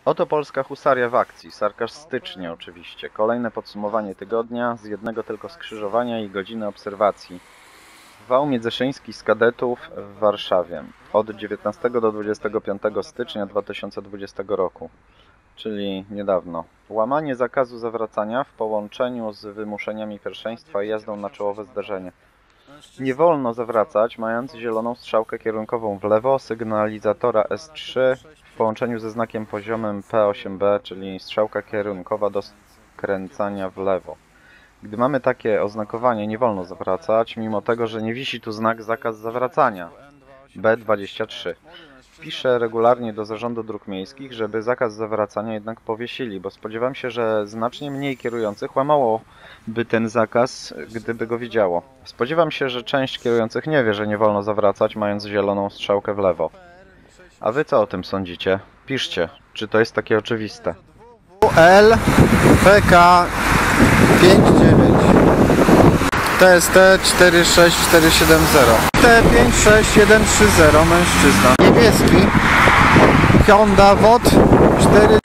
Oto polska husaria w akcji, sarkastycznie oczywiście. Kolejne podsumowanie tygodnia z jednego tylko skrzyżowania i godziny obserwacji. Wał międzyszyński z kadetów w Warszawie od 19 do 25 stycznia 2020 roku, czyli niedawno. Łamanie zakazu zawracania w połączeniu z wymuszeniami pierwszeństwa i jazdą na czołowe zderzenie. Nie wolno zawracać, mając zieloną strzałkę kierunkową w lewo, sygnalizatora S3 w połączeniu ze znakiem poziomym P8B, czyli strzałka kierunkowa do skręcania w lewo. Gdy mamy takie oznakowanie, nie wolno zawracać, mimo tego, że nie wisi tu znak zakaz zawracania B23. Piszę regularnie do Zarządu Dróg Miejskich, żeby zakaz zawracania jednak powiesili, bo spodziewam się, że znacznie mniej kierujących łamałoby ten zakaz, gdyby go widziało. Spodziewam się, że część kierujących nie wie, że nie wolno zawracać, mając zieloną strzałkę w lewo. A wy co o tym sądzicie? Piszcie, czy to jest takie oczywiste. L PK 59 TST 46470 T56130 mężczyzna. Niebieski Honda WOT 4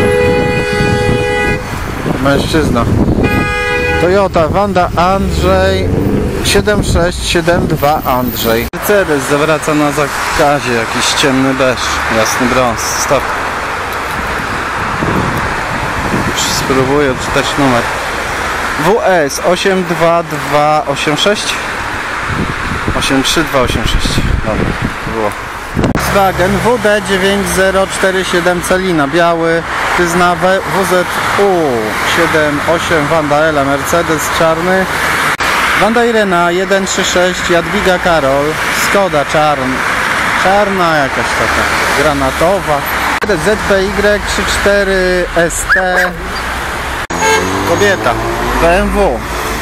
mężczyzna. Toyota Wanda Andrzej 7672 Andrzej. Mercedes zawraca na zakazie, jakiś ciemny beż, jasny brąz. Stop. Spróbuję odczytać numer. WS 82286 83286. Dobra, to było. Volkswagen WD 9047 Celina biały, Tyzna WZU 78 Wanda Ela Mercedes czarny, Wanda Irena 136 Jadwiga Karol, Skoda czarna jakaś taka granatowa, ZPY 34 ST, kobieta, BMW,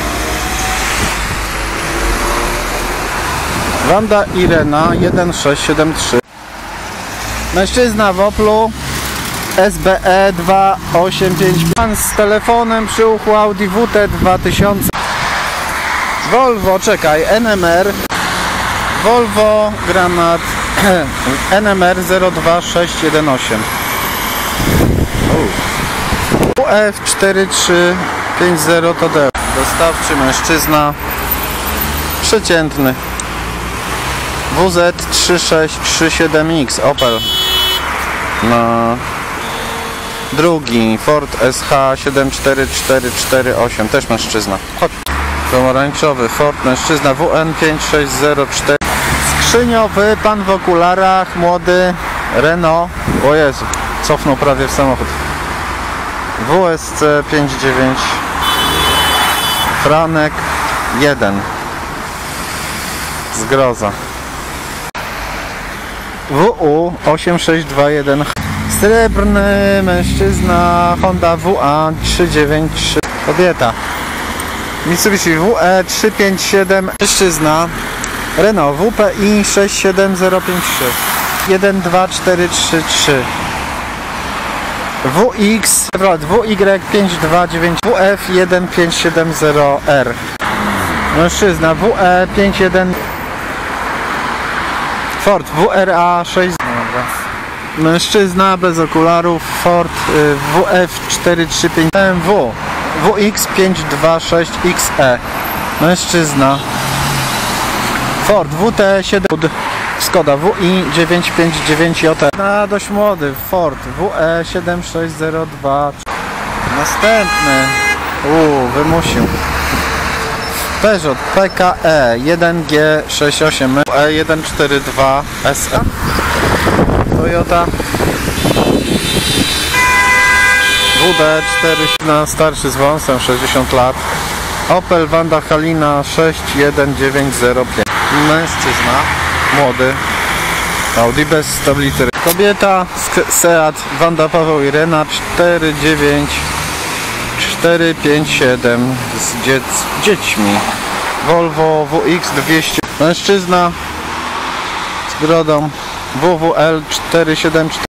Wanda Irena 1673, mężczyzna w Oplu SBE 285, pan z telefonem przy uchu Audi WT 2000, Volvo, czekaj, NMR, Volvo Granat NMR 02618, UF 4350 Tadeusz, dostawczy mężczyzna, przeciętny, WZ 3637X Opel, drugi Ford SH 74448, też mężczyzna. Chodź. Pomarańczowy Ford mężczyzna WN 5604, skrzyniowy pan w okularach, młody Renault, o Jezu, cofnął prawie w samochód, WSC 59 Franek 1, zgroza, WU 8621, srebrny mężczyzna Honda WA 393, kobieta, Mitsubishi WE 357 mężczyzna, Renault WPI 67053 12433, WX WY529 WF 1570R, mężczyzna WE 51 Ford WRA 6, mężczyzna bez okularów Ford WF 435 BMW WX 526XE, mężczyzna Ford WT7 Skoda WI 959JT, dość młody Ford WE 7602, następny wymusił Peugeot PKE 1G68 E142 SE, Toyota WD4 starszy z wąsem 60 lat, Opel Wanda Halina 61905, mężczyzna młody, Audi bez tablicy, kobieta Seat Wanda Paweł Irena 49457 z dziećmi, Volvo WX 200, mężczyzna z brodą WWL 474